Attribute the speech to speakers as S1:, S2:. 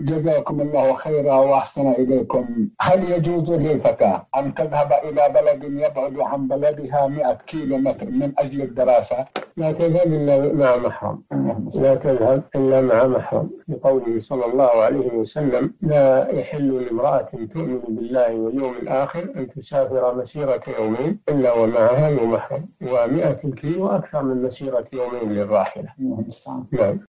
S1: جزاكم الله خيرا وأحسن إليكم. هل يجوز للفتاة أن تذهب إلى بلد يبعد عن بلدها 100 كيلومتر من أجل الدراسة؟
S2: لا تذهب إلا مع محرم، لا تذهب إلا مع محرم، لقوله صلى الله عليه وسلم: لا يحل لامرأة تؤمن بالله واليوم الآخر أن تسافر مسيرة يومين إلا ومعها ذو محرم، و100 كيلو أكثر من مسيرة يومين للراحلة. نعم.